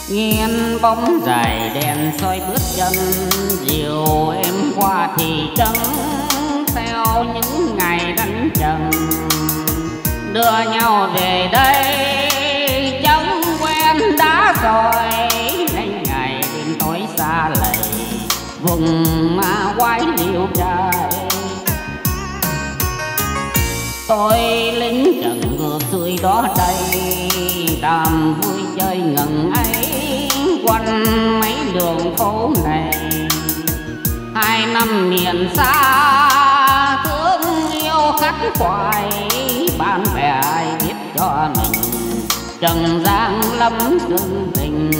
nghiêng bóng dài đèn soi bước chân dìu em qua thị trấn theo những ngày đánh trần đưa nhau về đây chẳng quen đã rồi nên ngày đêm tối xa lầy vùng ma quái liêu trai. Tôi lính trần ngược xuôi đó đây đàm vui chơi ngần ấy quanh mấy đường phố này. 2 năm miền xa thương yêu khắc khoải bạn bè ai biết cho mình trần gian lắm dương tình.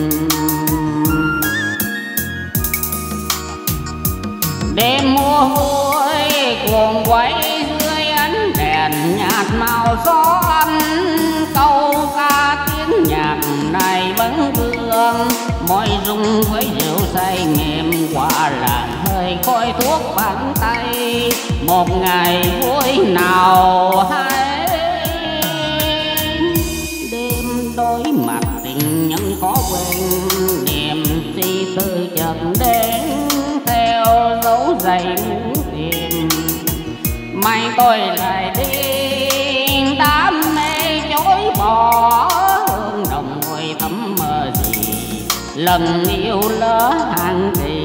Đêm mùa vui cuồng quay dưới ánh đèn nhạt màu son câu ca tiếng nhạc này vẫn vương môi rung với rượu say mềm qua làn hơi khói thuốc bàn tay một ngày vui nào hay. Đêm đôi mặt tình nhân khó quên niềm suy tư chợt đến theo dấu giày muốn tìm may tôi lại đi đam mê chối bỏ hương đồng ngồi thắm mơ gì lần yêu lỡ hàng kỳ.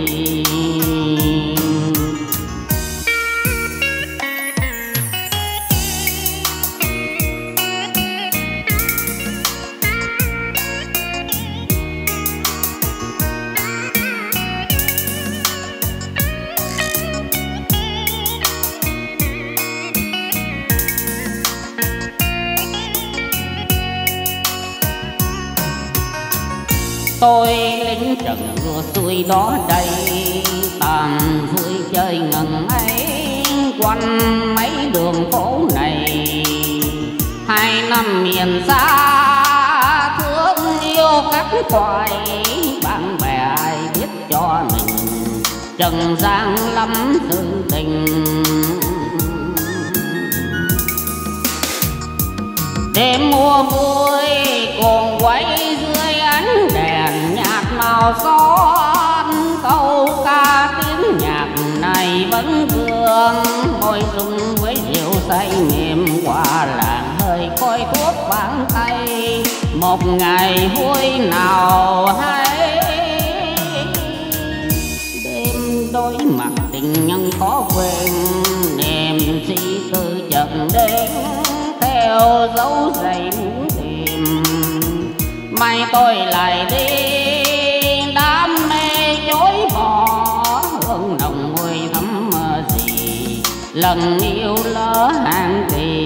Tôi lính trần ngựa xuôi đó đây tàn vui chơi ngần ấy quanh mấy đường phố này. 2 năm miền xa thương yêu khắc khoải bạn bè ai biết cho mình trần gian lắm thương tình. Đêm mùa vui cuồng quay dưới ánh đèn nhạt màu son câu ca tiếng nhạc này vẫn vương môi rung với rượu say mềm qua làn hơi khói thuốc bàn tay một ngày vui nào hay. Đêm đôi mặt tình nhân khó quên niềm suy tư chợt đến theo dấu giày muốn tìm may tôi lại đi đam mê chối bỏ hương nồng môi thắm mơ gì lần yêu lỡ hàng kỳ.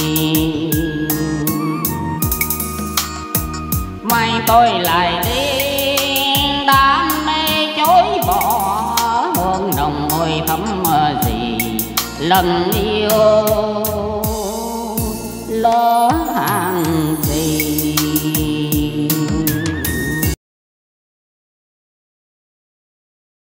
May tôi lại đi đam mê chối bỏ hương nồng môi thắm mơ gì lần yêu lỡ hàng kỳ.